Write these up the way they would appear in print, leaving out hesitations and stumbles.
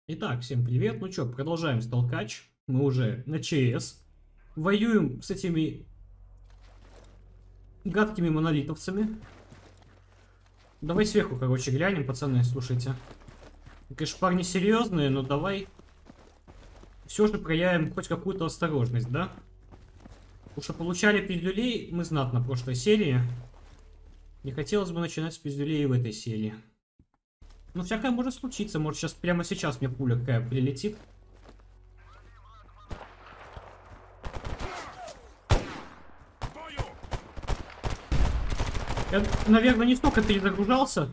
Итак, всем привет. Ну что, продолжаем сталкач. Мы уже на ЧС. Воюем с этими гадкими монолитовцами. Давай сверху, короче, глянем, пацаны, слушайте. Конечно, парни серьезные, но давай все же проявим хоть какую-то осторожность, да? Потому что получали пиздюлей мы знатно в прошлой серии. Не хотелось бы начинать с пиздюлей в этой серии. Ну, всякое может случиться. Может, сейчас прямо сейчас мне пуля какая прилетит. Я, наверное, не столько перезагружался.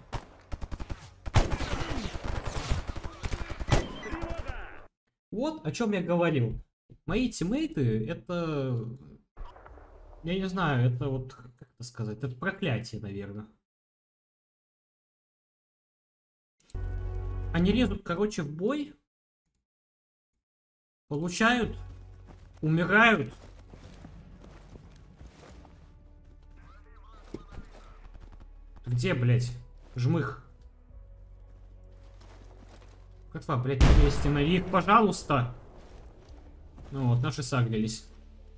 Вот о чем я говорил. Мои тиммейты, это... Я не знаю, это вот... Как это сказать? Это проклятие, наверное. Они лезут, короче, в бой. Получают. Умирают. Где, блядь? Жмых. Котва, блядь, вместе на их, пожалуйста. Ну вот, наши сагрились.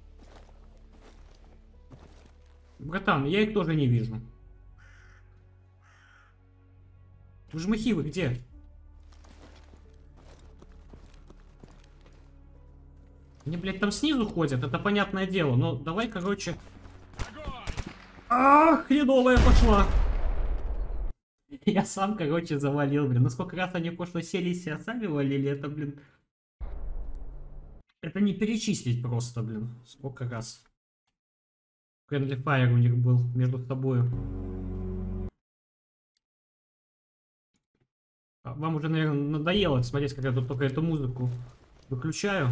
Братан, я их тоже не вижу. Жмыхи вы где? Они, блядь, там снизу ходят, это понятное дело. Но давай, короче... Ах, хреновая пошла. Я сам, короче, завалил, блин. Ну сколько раз они в прошлой серии себя сами валили, это, блин... Это не перечислить просто, блин. Сколько раз. Friendly Fire у них был между собой. Вам уже, наверное, надоело смотреть, как я тут только эту музыку выключаю.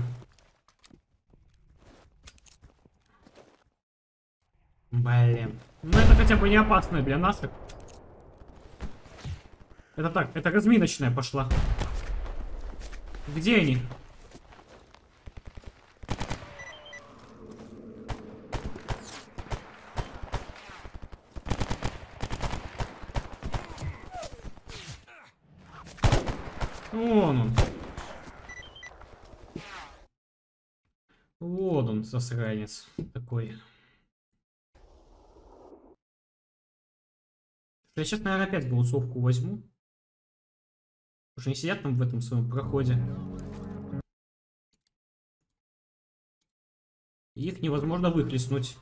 Блин. Ну это хотя бы не опасное для наших. Это так, это разминочная пошла. Где они? Вон он. Вот он, засранец такой. Я сейчас, наверное, опять голосовку возьму. Потому что они сидят там в этом своем проходе. И их невозможно выхлестнуть.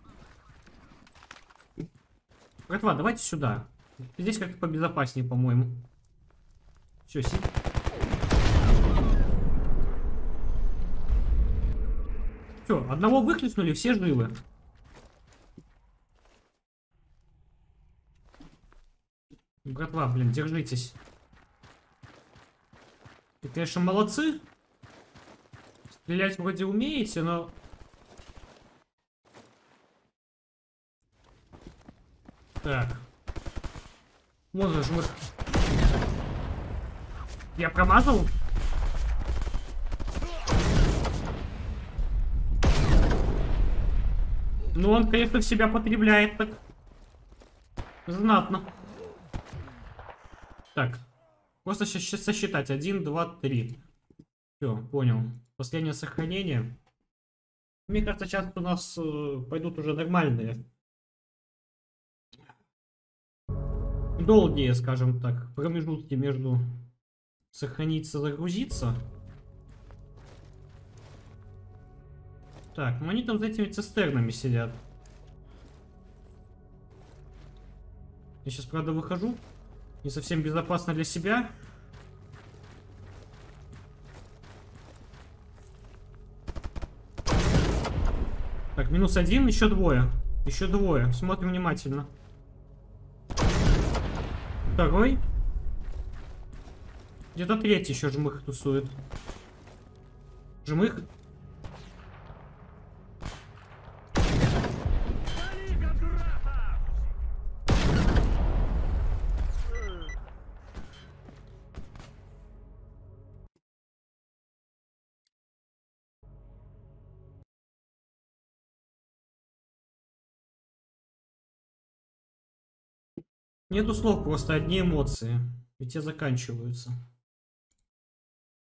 Братва, давайте сюда. Здесь как-то побезопаснее, по-моему. Все, сидит. Все, одного выхлестнули, все живы. Братва, блин, держитесь. Вы, конечно, молодцы. Стрелять вроде умеете, но... Так. Вот же жмых. Я промазал? Ну, он, конечно, в себя потребляет так. Знатно. Так. Просто сейчас сосчитать. 1, 2, 3. Все, понял. Последнее сохранение. Мне кажется, сейчас у нас пойдут уже нормальные. Долгие, скажем так, промежутки между сохраниться, загрузиться. Так, ну они там за этими цистернами сидят. Я сейчас, правда, выхожу. Не совсем безопасно для себя. Так, -1, еще двое. Еще двое. Смотрим внимательно. Второй. Где-то третий еще жмых тусует. Жмых. Нету слов, просто одни эмоции. И те заканчиваются.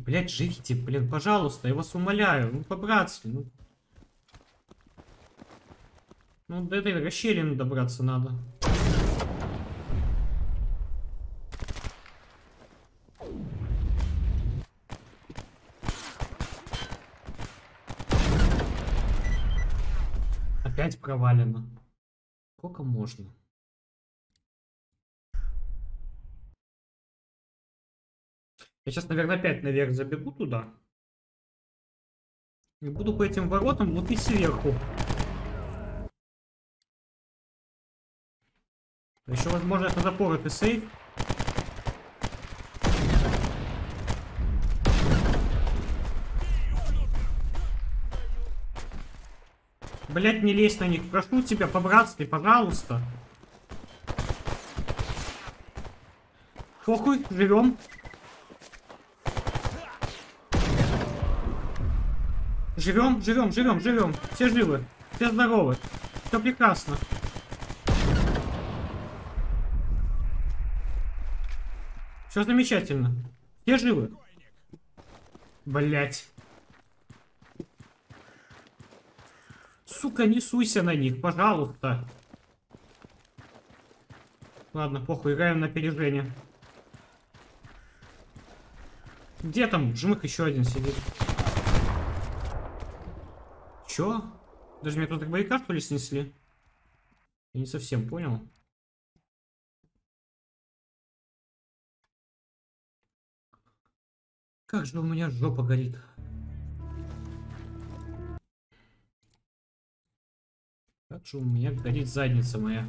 Блять, живите, блин, пожалуйста, я вас умоляю. Ну, по-братски, ну. Ну, до этой расщелины добраться надо. Опять провалено. Сколько можно? Я сейчас, наверное, опять наверх забегу туда. И буду по этим воротам лупить сверху. Еще, возможно, это запоротый сейф. Блять, не лезь на них. Прошу тебя, по-братски, пожалуйста. Похуй, живем. Живем, живем, живем, живем. Все живы, все здоровы. Все прекрасно. Все замечательно. Все живы. Блять. Сука, не суйся на них, пожалуйста. Ладно, похуй, играем на опережение. Где там? Жмых еще один сидит. Чё? Даже меня тут боевика, что ли, снесли? Я не совсем понял. Как же у меня жопа горит. Как же у меня горит задница моя.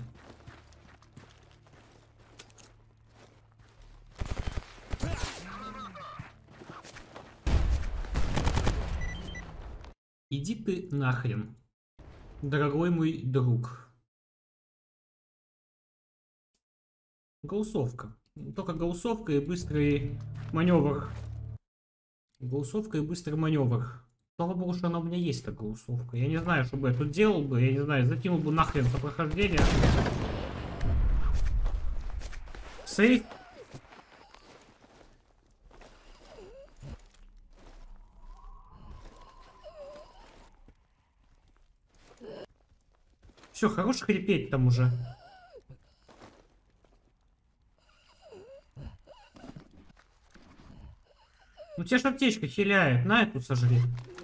Иди ты нахрен, дорогой мой друг. Гаусовка. Только гаусовка и быстрый маневр. Гаусовка и быстрый маневр. Слава богу, что она у меня есть, такая гаусовка. Я не знаю, что бы я тут делал бы. Я не знаю, закинул бы нахрен по прохождению. Сейф. Все, хорош хрипеть там уже. Ну тебя ж аптечка хиляет. На эту сожри.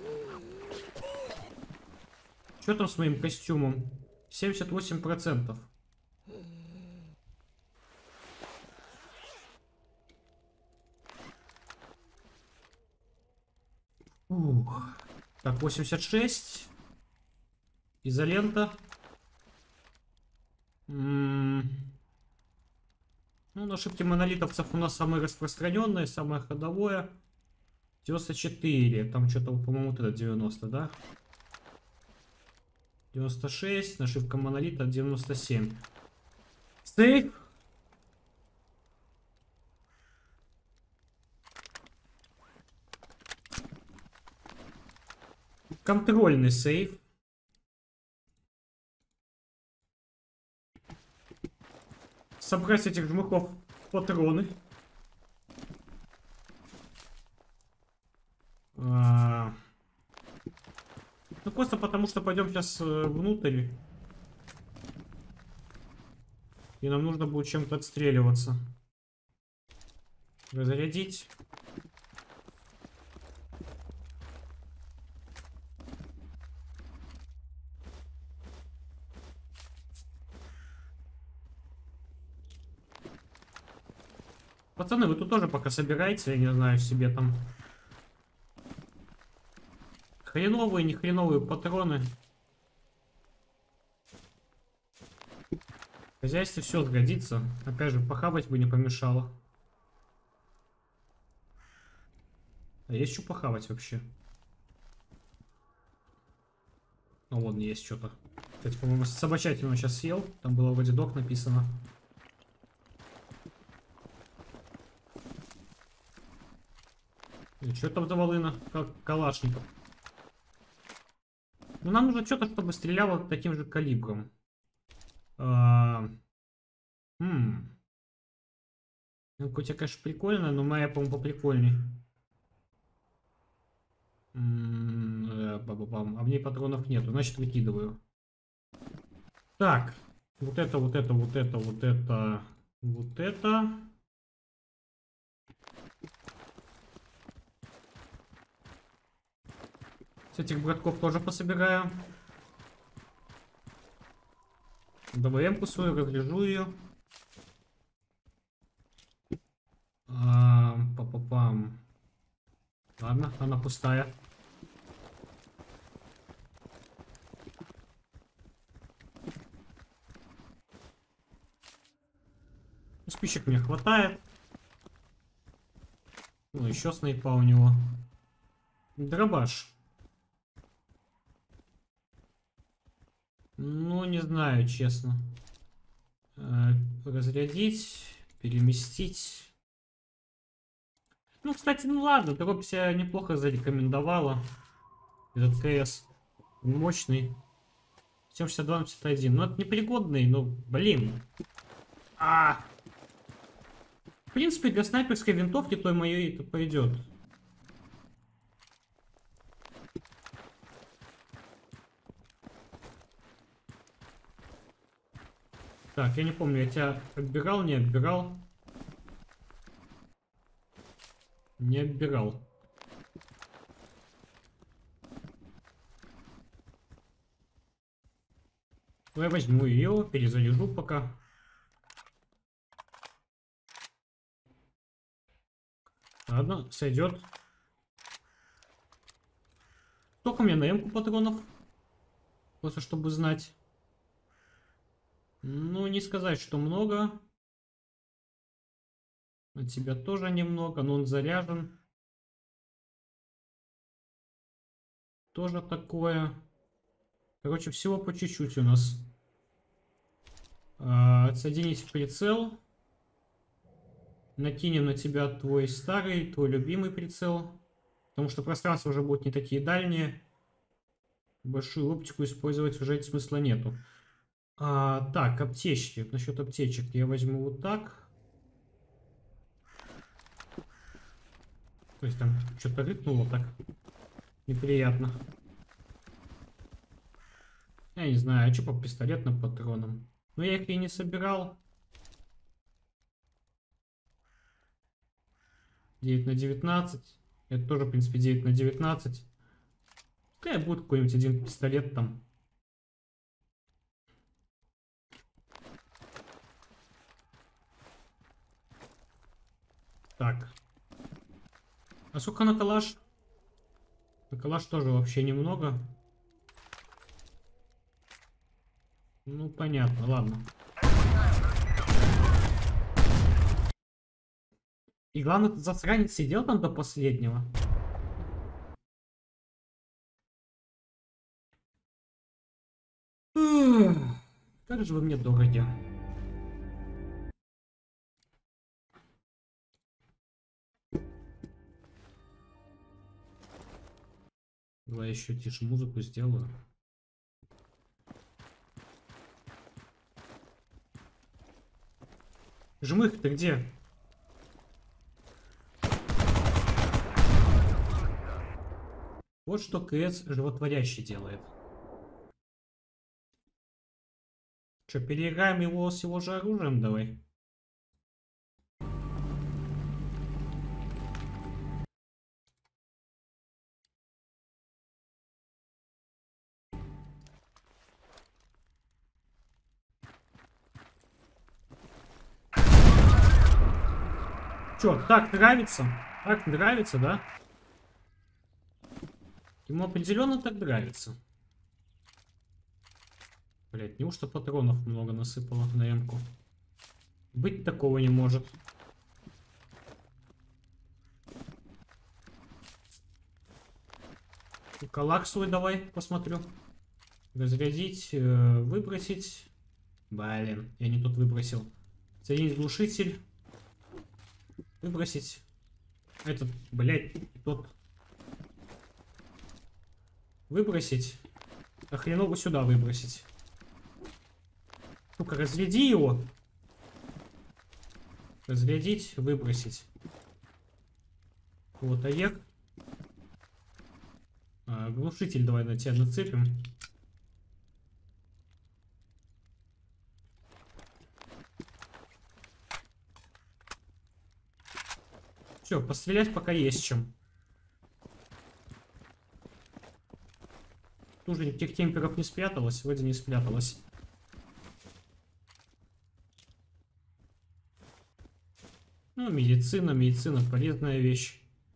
Что там с моим костюмом? 78%. Так, 86. Изолента. Ну, ошибки монолитовцев у нас самые распространенные, самое ходовое. 94. Там что-то, по-моему, вот это 90, да? 96. Нашивка монолита 97. Сейф. Контрольный сейф. Собрать этих жмыхов патроны. Ну просто потому, что пойдем сейчас внутрь. И нам нужно будет чем-то отстреливаться. Разрядить. Пацаны, вы тут тоже пока собирайте, я не знаю, себе там хреновые, не хреновые патроны. В хозяйстве все сгодится. Опять же, похавать бы не помешало. А есть что похавать вообще? Ну, вон есть что-то. Кстати, по-моему, собачатину сейчас съел. Там было вроде док написано. И что там за волына? Как калашников. Ну, нам нужно что-то, чтобы стреляло таким же калибром. Ну, хоть я, конечно, прикольная, но моя, по-моему, поприкольней. Ба-ба-бам. А в ней патронов нету, значит выкидываю. Так. Вот это, вот это, вот это, вот это, вот это. С этих братков тоже пособираю. ДВМ-ку свою, разряжу ее. Па-па-пам. Ладно, она пустая. Спичек мне хватает. Ну, еще снайпа у него. Дробаш. Ну, не знаю, честно. Разрядить, переместить. Ну, кстати, ну ладно, дробь себя неплохо зарекомендовала. Этот КС мощный. 762-51. Ну, это непригодный, но, блин. В принципе, для снайперской винтовки той моей это пойдет. Так, я не помню, я тебя отбирал, не отбирал. Не отбирал. Ну, я возьму ее, перезаряжу пока. Ладно, сойдет. Сколько у меня на М-ку патронов? Просто чтобы знать. Ну, не сказать, что много. От тебя тоже немного, но он заряжен. Тоже такое. Короче, всего по чуть-чуть у нас. Отсоединить в прицел. Накинем на тебя твой старый, твой любимый прицел. Потому что пространства уже будут не такие дальние. Большую оптику использовать уже смысла нету. Так, аптечки. Насчет аптечек я возьму вот так. То есть там что-то рыкнуло так. Неприятно. Я не знаю, а что по пистолетным патронам? Но я их и не собирал. 9 на 19. Это тоже, в принципе, 9 на 19. Пускай будет какой-нибудь один пистолет там. Так. А сколько на калаш? На калаш тоже вообще немного. Ну, понятно, ладно. И главное, этот засранец сидел там до последнего. Как же вы мне дороги. Давай еще тише музыку сделаю. Жмых, ты где? Вот что КС животворящий делает. Че, переиграем его с его же оружием, давай. Чё, так нравится? Так нравится, да? Ему определенно так нравится. Блять, неужто патронов много насыпало на М-ку? Быть такого не может. Калак свой давай, посмотрю. Разрядить, выбросить. Блин, я не тут выбросил. Соединить глушитель. Выбросить. Этот, блять, тот. Выбросить. А хреново сюда выбросить. Ну-ка, разряди его. Разрядить, выбросить. Вот, АЕК. Глушитель давай на тебя нацепим. Все, пострелять пока есть чем. Тоже никаких темперов не спряталось, вроде не спряталось. Ну, медицина полезная вещь.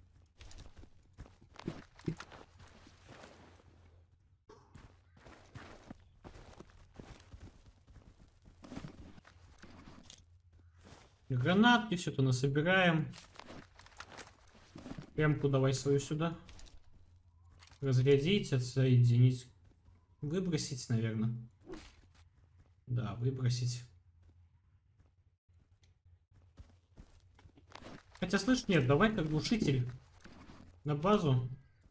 Гранатки, все это насобираем. Прямку давай свою сюда. Разрядить, отсоединить. Выбросить, наверное. Да, выбросить. Хотя, слышь, нет, давай как глушитель на базу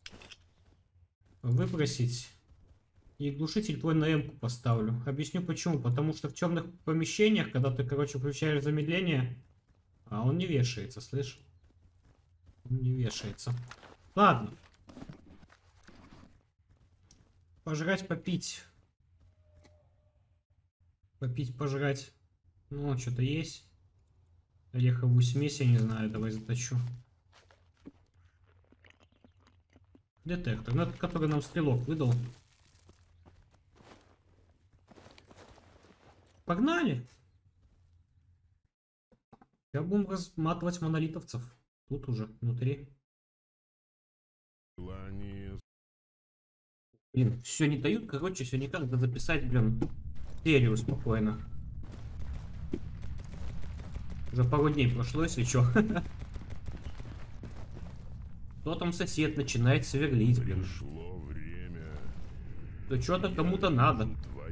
выбросить. И глушитель твой на М-ку поставлю. Объясню почему. Потому что в темных помещениях, когда ты, короче, включаешь замедление, он не вешается, слышь? Он не вешается. Ладно. Пожрать, попить. Попить, пожрать. Ну, что-то есть. Ореховую смесь, я не знаю, давай заточу. Детектор, ну это который нам стрелок выдал. Погнали! Я будем разматывать монолитовцев. Тут уже, внутри. Блин, все не дают, короче, все никак записать, блин, серию спокойно. Уже пару дней прошло, если чё. Кто там сосед начинает сверлить, блин. Пришло время. То что-то кому-то надо.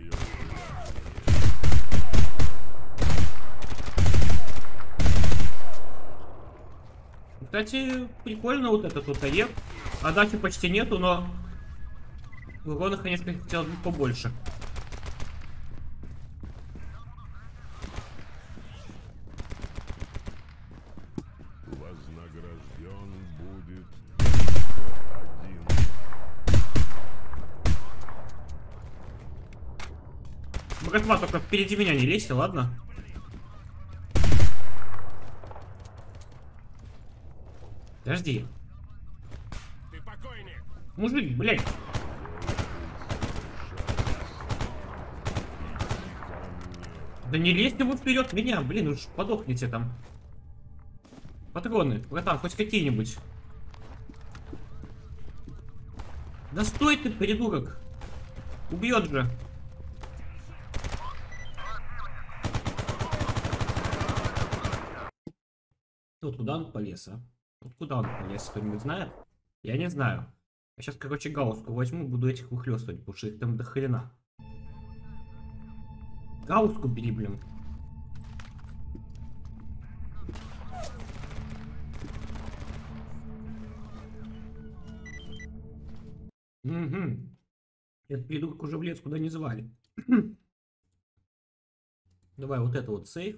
Кстати, прикольно вот этот вот АЕК. Отдачи почти нету, но урона, конечно, хотелось бы побольше. Вознагражден будет один. Братва, только впереди меня не лезьте, ладно? Подожди. Ты покойник. Мужик, блядь. Да не лезьте вы вперед меня, блин, уж подохните там. Патроны, братан, хоть какие-нибудь. Да стой ты, придурок. Убьет же. Вот куда он полез, а? Вот куда он полез, кто-нибудь знает? Я не знаю. Я сейчас, короче, гауску возьму, буду этих выхлестывать, потому что их там до хрена. Гауску бери, блин. Угу. Этот придурок уже в лес куда не звали. Давай вот это вот сейф.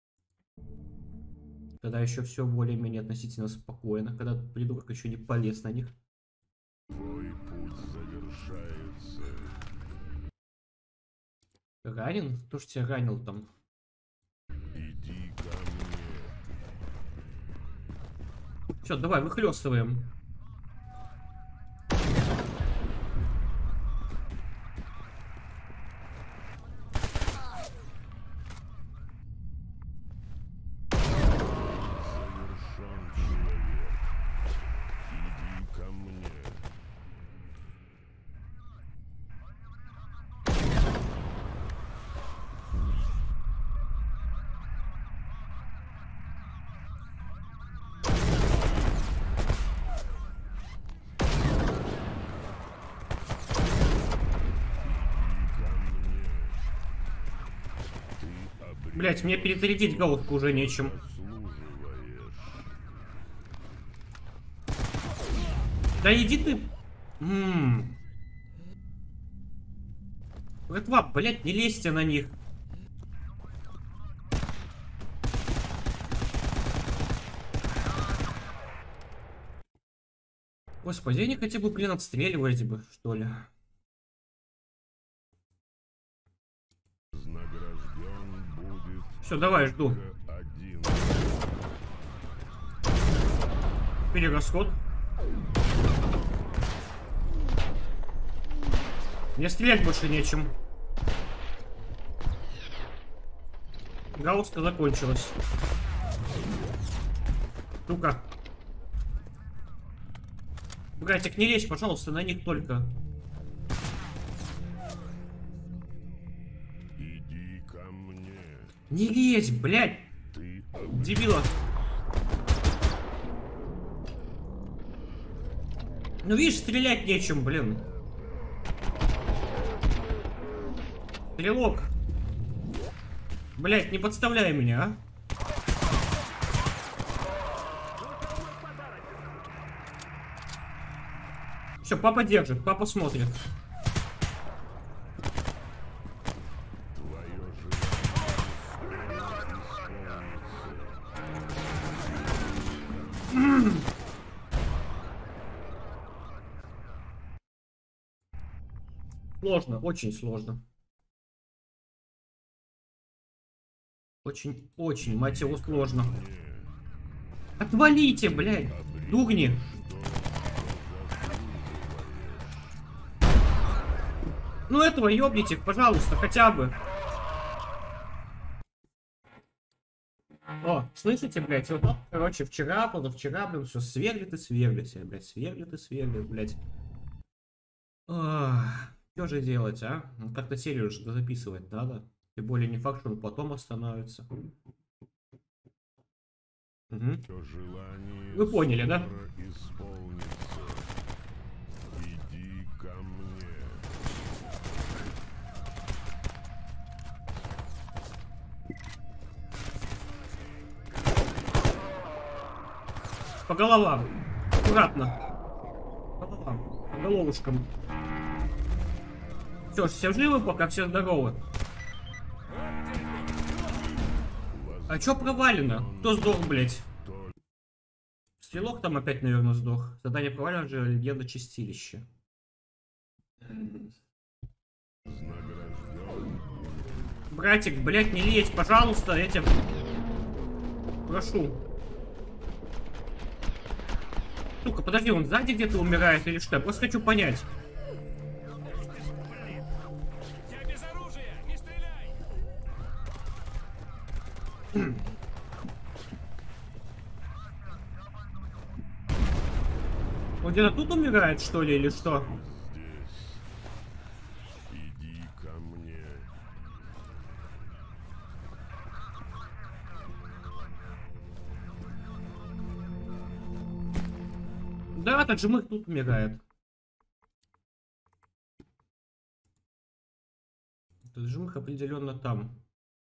Когда еще все более-менее относительно спокойно. Когда придурок еще не полез на них. Твой путь завершается. Ранен? Кто ж тебя ранил там? Иди ко мне. Все, давай, выхлестываем. Завершен человек. Иди ко мне. Блять, мне перезарядить головку уже нечем. Заслуживаешь. Да иди ты. Братва, блять, не лезьте на них. Господи, они хотя бы, блин, отстреливались бы, что ли. Награжден будет Все, давай, жду. один. Перерасход. Мне стрелять больше нечем. Гаусска закончилась. Сука. Братик, не лезь, пожалуйста, на них только. Иди ко мне. Не лезь, блядь. Ты Дебила. Ну видишь, стрелять нечем, блин. Стрелок. Блядь, не подставляй меня, а. Все, папа держит, папа смотрит. твое желание исполнится. Сложно, очень сложно. Очень, мать его, сложно. Отвалите, блядь, дурни. Ну этого ёбните, пожалуйста, хотя бы. О, слышите, блядь, вот, короче, вчера, позавчера, блин, все сверлит и сверлит, блядь, сверлит и сверлит, блядь. Что же делать, а? Ну, как-то серию же записывать надо. Тем более не факт, что он потом остановится. Угу. Твое желание Вы поняли, да? скоро исполнится. Иди ко мне. По головам. Аккуратно. По головам. По головушкам. Все живы пока, все здоровы. А чё провалено? Кто сдох, блядь? Стрелок там опять, наверное, сдох. Задание провалено же, легенда чистилища. Братик, блядь, не лезь, пожалуйста, этим. Прошу. Сука, подожди, он сзади где-то умирает или что? Я просто хочу понять. Я без оружия! Не стреляй! Он где-то тут умирает, что ли, или что? Иди ко мне. Да, так же мы тут умирает. Таджимых определенно там.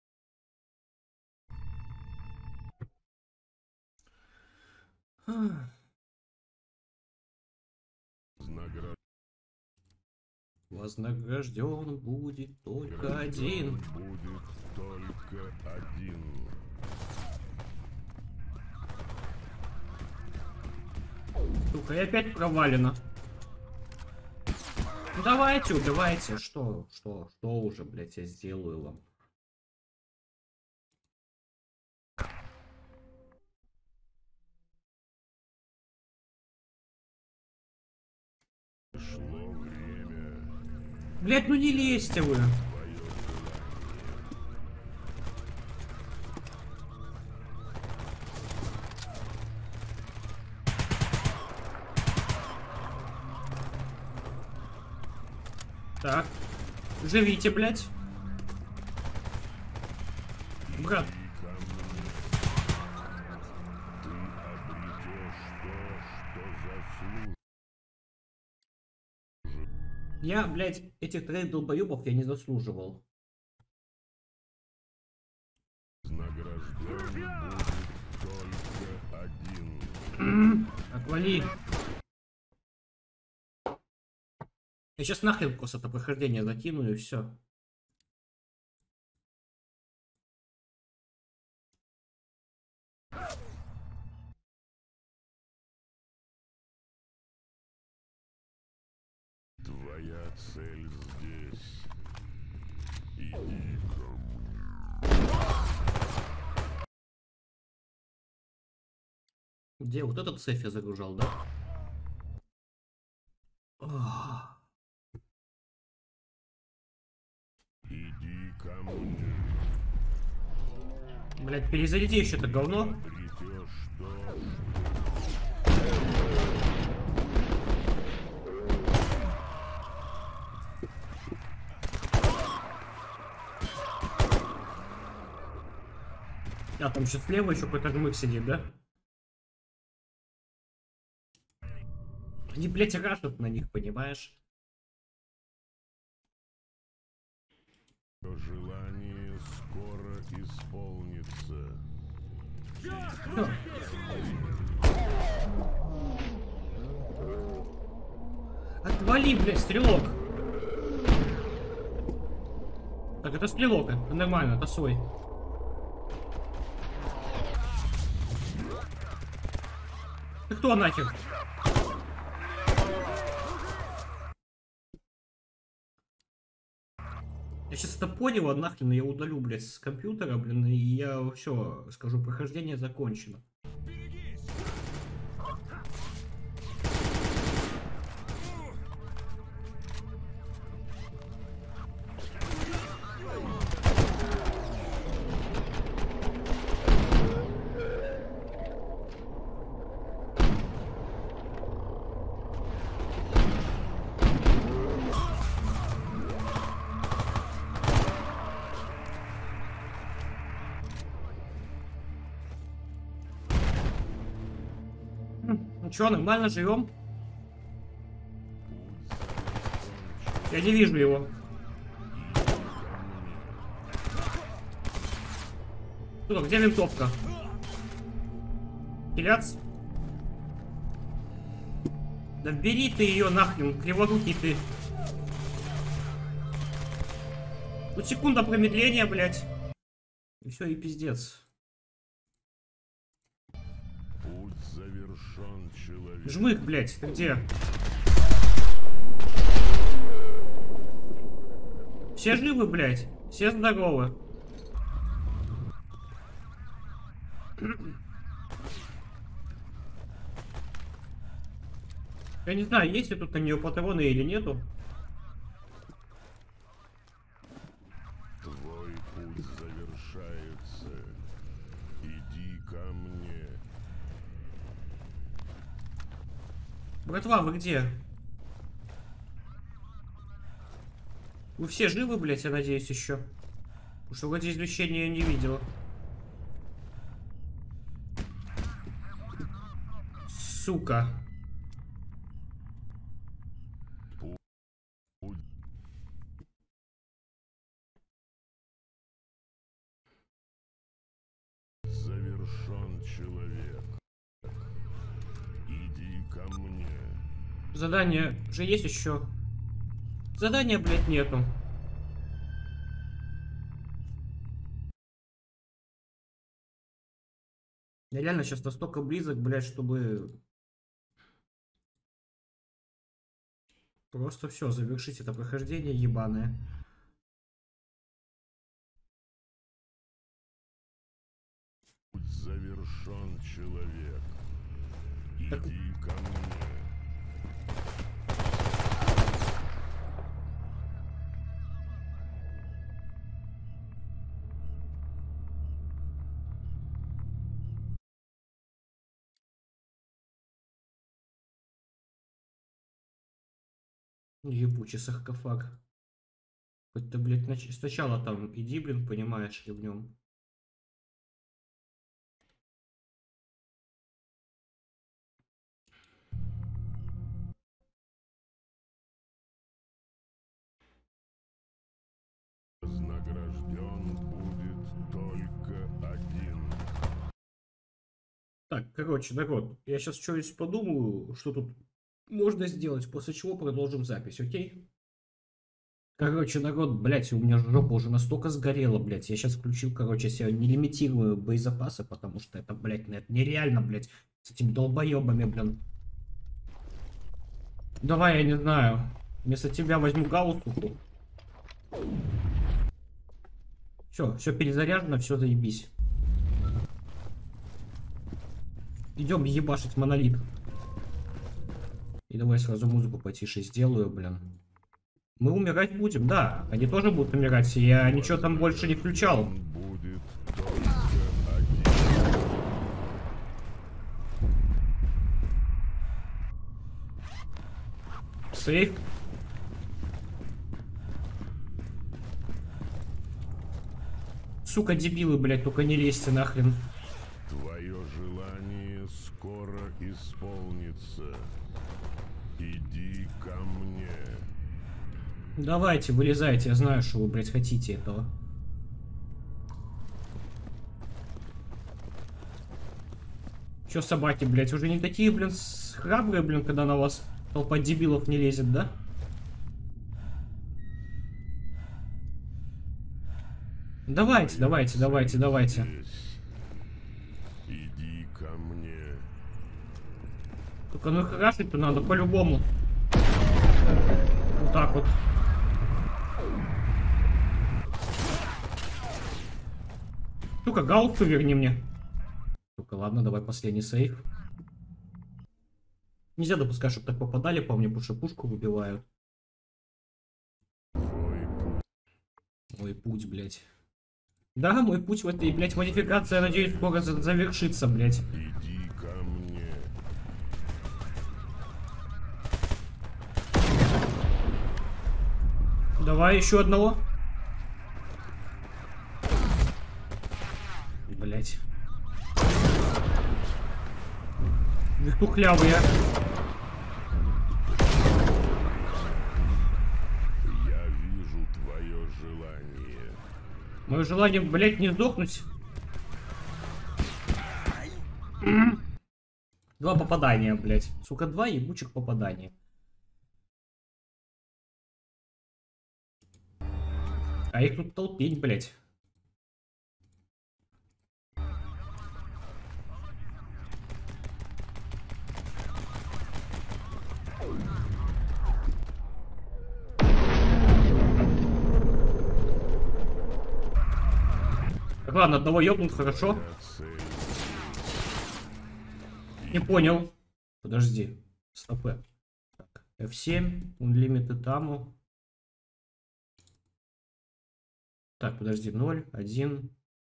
Вознагражден будет только один. Будет только один. Сука, и опять провалено. Ну, давайте, убивайте. Что уже, блядь, я сделаю вам? Шло время. Блядь, ну не лезьте вы. Так. Живите, блядь. Брат. Ты обретешь то, что заслужишь. Я, блядь, этих троих долбоебов я не заслуживал. Награжден будет только один. Отвали. Я сейчас нахрен просто это прохождение закину и все. Цель здесь. Иди ко мне. Где вот этот сейф я загружал, да? Ах. Иди ко мне. Блять, перезаряди еще это говно. Обретешь то, А там еще слева еще какой-то жмых сидит, да? Они, блять, рашат на них, понимаешь? что желание скоро исполнится. Всё. Отвали, блядь, стрелок. Так, это стрелок, это нормально, это свой. Ты кто нахер? Я сейчас это понял, а нахрен я удалю, блядь, с компьютера, блин, и я все скажу, прохождение закончено. Берегись! Ну чё, нормально живем? Я не вижу его. Сука, где винтовка? Пиляц? Да бери ты ее нахрен, криворукий ты. Тут секунда промедления, блядь. И все, и пиздец. Путь завершен, человек. Жмых, блядь, ты где? Все живы, блядь? Все здоровы? Я не знаю, есть ли тут на нее патроны или нету. Твой путь завершается. Иди ко мне. Братва, вы где? Вы все живы, блядь, я надеюсь, еще? Потому что вроде извещения я не видел. Сука. Путь завершен, человек. Иди ко мне. Задание же есть еще. Задания, блядь, нету. Я реально сейчас настолько близок, блядь, чтобы... Просто все, завершить это прохождение ебаное. Путь завершен, человек. Так- Иди ко мне. Ебучий саркофаг. Хоть ты, блядь, сначала там иди, блин, понимаешь ли в нем. Вознагражден будет только один. Так, короче, народ, я сейчас что-нибудь подумаю, что тут можно сделать, после чего продолжим запись, окей? Короче, народ, блядь, у меня жопа уже настолько сгорела, блядь. Я сейчас включил, короче, себе нелимитируемые боезапасы, потому что это, блядь, это нереально, блядь, с этими долбоебами, блин. Давай, я не знаю. Вместо тебя возьму галстуку. Все перезаряжено, все заебись. Идем ебашить монолит. И давай сразу музыку потише сделаю, блин. Мы умирать будем, да. Они тоже будут умирать. Я ничего там больше не включал. Будет только один. Сейф. Сука, дебилы, блядь, только не лезьте нахрен. Твое желание скоро исполнится. Иди ко мне. Давайте, вылезайте, я знаю, что вы, блядь, хотите этого. Чё собаки, блядь, уже не такие, блин, храбрые, блин, когда на вас толпа дебилов не лезет, да? Давайте, давайте, давайте, давайте. Здесь. Иди ко мне. Только ну харашить-то надо по-любому. Вот так вот. Сука, галсту верни мне. Сука, ладно, давай последний сейф. Нельзя допускать, чтобы так попадали по мне, потому что пушку выбивают. Ой, путь, блядь. Да, мой путь в этой, блядь, модификации, я надеюсь, скоро завершится, блядь. Иди ко мне. Давай еще одного. Блядь. Вихтухлявые. Я вижу твое желание. Мое желание, блядь, не сдохнуть. Два попадания, блядь. Сука, два ебучих попадания. А их тут толпень, блядь. Так, ладно, одного ёбнут, хорошо. Цель. Не понял. Подожди. Стопэ. Так, F7, Unlimited Ammo. Так, подожди, 0, 1.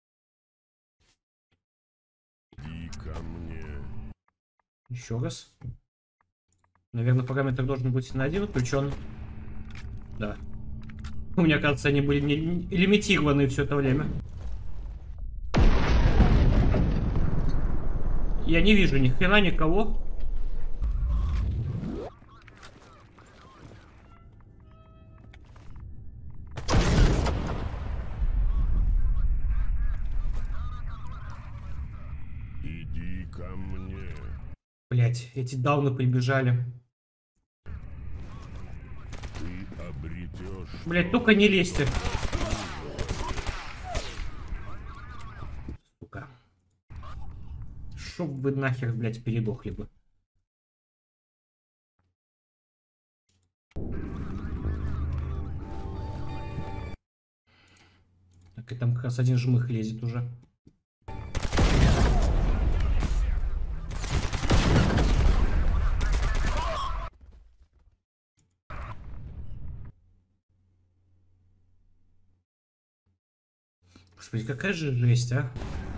Иди ко мне. Еще раз. Наверное, параметр должен быть на 1 включен. Да. У меня, кажется, они были не лимитированы все это время. Я не вижу ни хрена никого. Иди ко мне. Блять, эти дауны прибежали. Ты обретешь. Блять, только не лезьте. Сука. Чтоб вы нахер, блять, передохли бы. Так, и там как раз один жмых лезет уже. Господи, какая же жесть, а?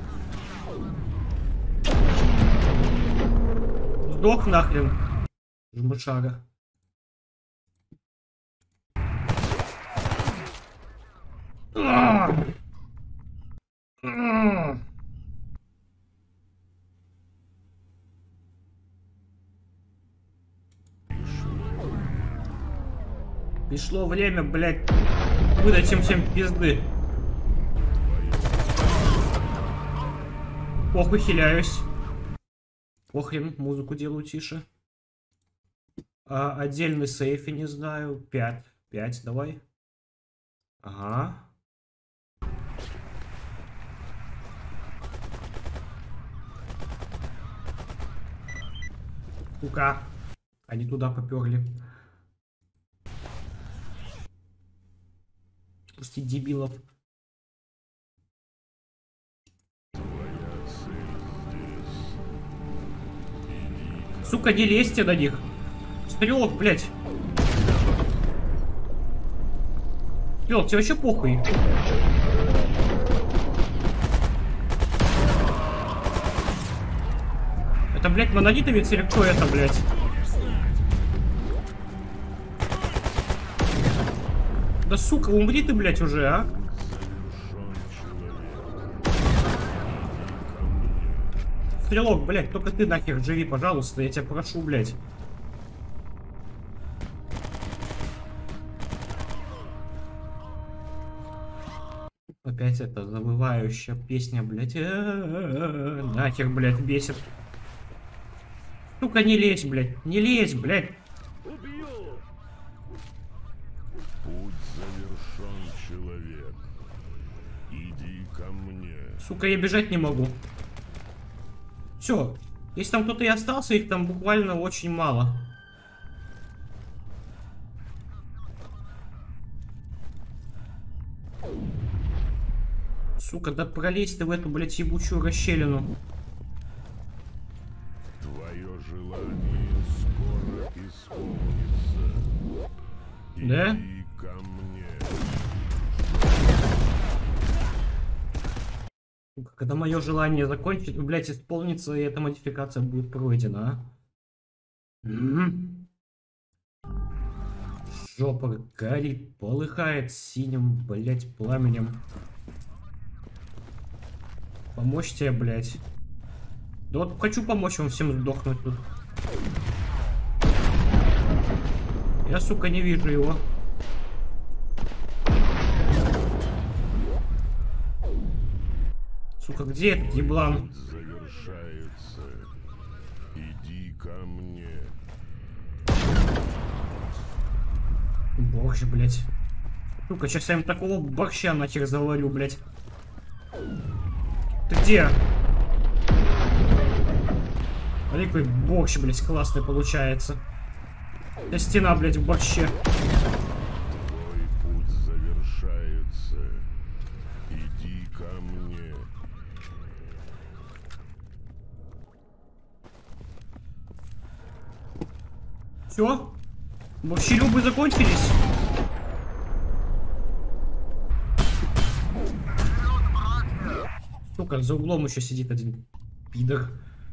Сдох нахрен, жмышара. Пришло время, блядь, выдать им всем пизды. Похуй, хиляюсь. Похрен, музыку делаю тише. Отдельный сейф, я не знаю. 5. 5, давай. Ага. Сука. Они туда поперли. Пустить дебилов. Твоя цель здесь. Сука, не лезьте на них. Стрелок, блядь. Стрелок, тебе вообще похуй. Это, блядь, монолитовец или кто это, блядь? Да сука, умри ты, блядь, уже, а? Завершен человек. Стрелок, блядь, только ты нахер живи, пожалуйста, я тебя прошу, блядь. Опять эта завывающая песня, блядь. Нахер, блядь, бесит. Сука, не лезь, блядь. Не лезь, блядь. Путь завершен, человек. Иди ко мне. Сука, я бежать не могу. Все. Если там кто-то и остался, их там буквально очень мало. Сука, да пролезь ты в эту, блядь, ебучую расщелину. Твое желание скоро исполнится. Да? Иди ко мне. Сука, когда мое желание закончится, блядь, исполнится, и эта модификация будет пройдена, а? Жопа горит, полыхает синим, блядь, пламенем. Помочь тебе, блядь. Да вот хочу помочь вам всем сдохнуть тут. Я, сука, не вижу его. Сука, где этот еблан? Путь завершается. Иди ко мне. Боже, блядь. Сука, сейчас я им такого борща нахер заварю, блядь. Ты где? Смотри, какой борщ, блядь, классный получается. Да стена, блядь, в борще. Твой путь завершается. Иди ко мне. Все? Борщелюбы закончились? Сука, за углом еще сидит один пидор.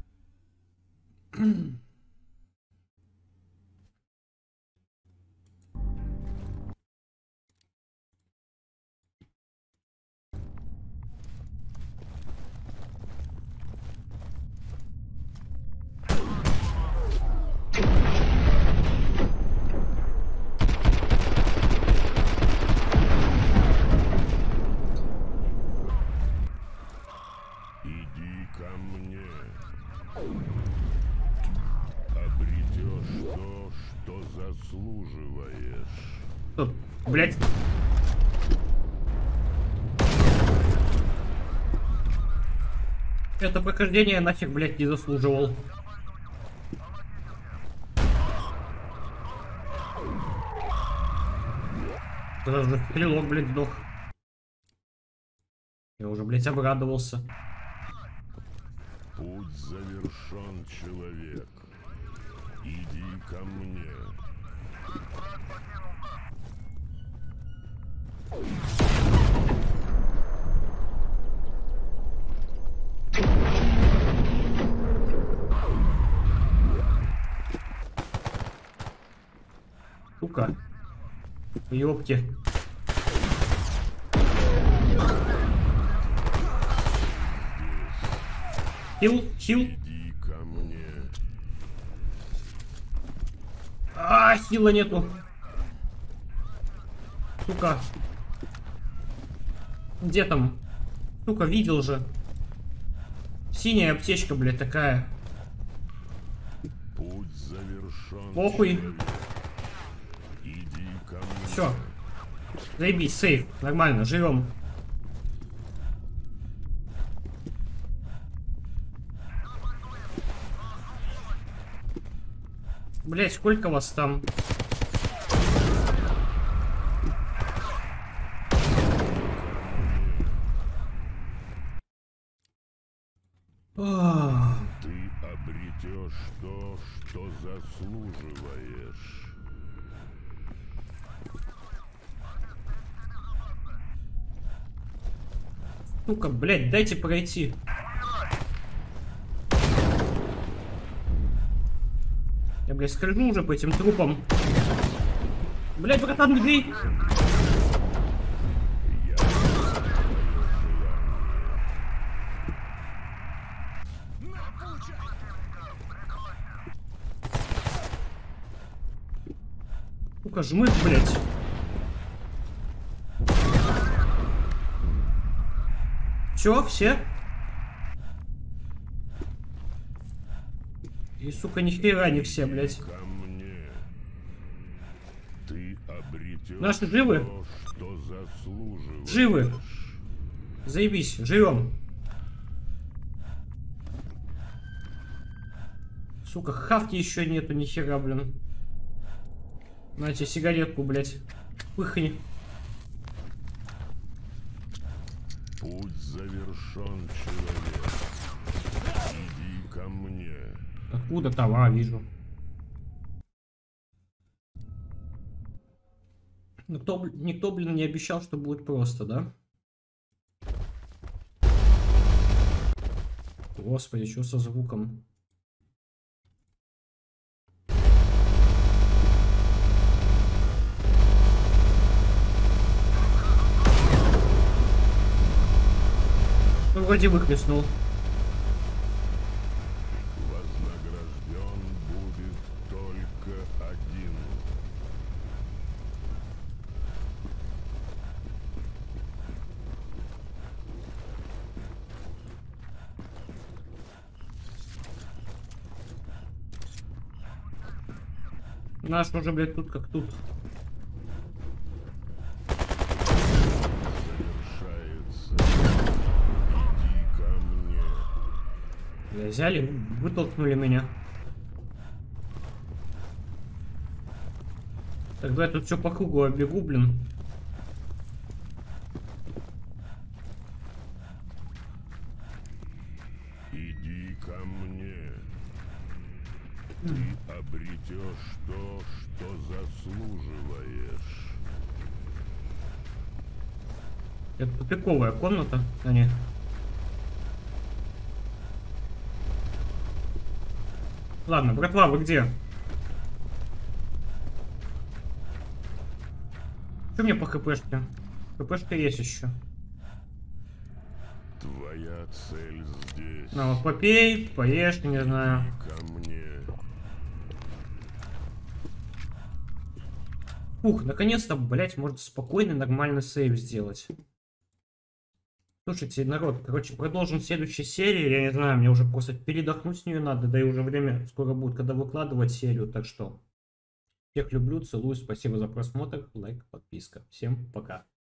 Иди ко мне. Обретешь то, что заслуживаешь. Тут, блядь. Это прохождение нафиг, блядь, не заслуживал. Даже стрелок, блядь, сдох. Я уже, блядь, обрадовался. Путь завершен, человек. Иди ко мне. Сука. Ёпки. Хил. Иди ко мне. А, хила нету. Сука. Где там? Сука, видел же. Синяя аптечка, блядь, такая. Путь завершен. Похуй. человек. Иди ко мне. Все. Заебись, сейф. Нормально, живем. Блять, сколько вас там? обретешь то, что заслуживаешь. Ну-ка, блядь, дайте пройти. Я, блядь, скользну уже по этим трупам. Блядь, братан, не бей! Ну-ка, жмых, блядь. Все? И, сука, нихера не все, блядь. Ко мне. Ты обретешь Наши живы? то, что заслуживаешь. Живы. Заебись, живем. Сука, хавки еще нету, нихера, блин. На тебе сигаретку, блядь. Пыхни. Путь завершен, человек. Иди ко мне. Откуда там? А, вижу. Никто, блин, не обещал, что будет просто, да? Господи, что со звуком? Ну, вроде выхлестнул. Вознагражден будет только один. Наш уже, блядь, тут как тут. Завершается. Иди ко мне. Бля, взяли, вытолкнули меня. Тогда я тут все по кругу оббегу, блин. Иди ко мне. Ты обретешь то, что заслуживаешь. Это тупиковая комната, а не. Ладно, братва, вы где? Что мне по хпшке? Хпшка есть еще. Твоя цель здесь. На, вот попей, поешь, не знаю. Ко мне. Ух, наконец-то, блять, можно спокойный, нормальный сейв сделать. Слушайте, народ, короче, продолжим в следующей серии. Я не знаю, мне уже просто передохнуть с нее надо, да и уже время скоро будет, когда выкладывать серию. Так что, всех люблю, целую, спасибо за просмотр, лайк, подписка. Всем пока.